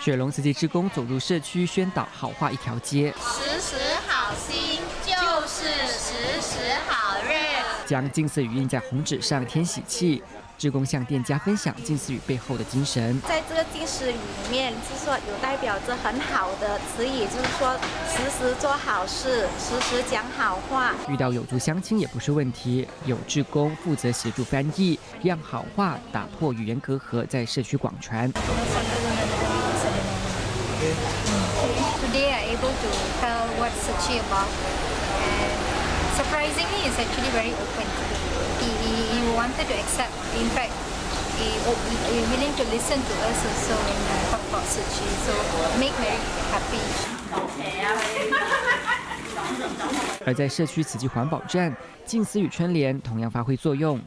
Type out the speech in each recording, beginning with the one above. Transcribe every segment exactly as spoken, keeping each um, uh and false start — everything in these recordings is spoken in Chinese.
雪龙慈济志工走入社区，宣导好话一条街， 时时好心就是时时好日， 将近似语印在红纸上添喜气。志工向店家分享近似语背后的精神， 在这个近似语里面，就是说有代表着很好的词语，就是说时时做好事，时时讲好话。 遇到有族乡亲也不是问题，有志工负责协助翻译，让好话打破语言隔阂，在社区广传。 Today I'm able to tell what's Suchi about, and surprisingly, it's actually very open. He, he, he wanted to accept. In fact, he, he willing to listen to us also when we talk about Suchi. So make very happy. 而在社区慈济环保站，近似语春联同样发挥作用。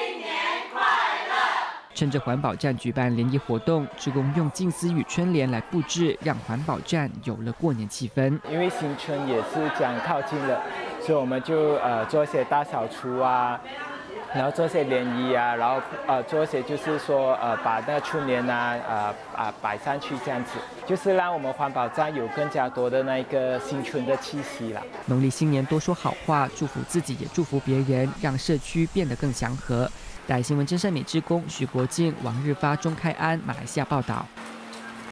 趁着环保站举办联谊活动，志工用近似语春联来布置，让环保站有了过年气氛。 因为新春也是将靠近了，所以我们就呃做一些大扫除啊，然后做一些联谊啊，然后呃做一些就是说呃把那个春联啊呃啊摆上去，这样子就是让我们环保站有更加多的那个新春的气息啦。 农历新年多说好话，祝福自己也祝福别人，让社区变得更祥和。台新闻真善美志工徐国敬、王日发、钟开安，马来西亚报道。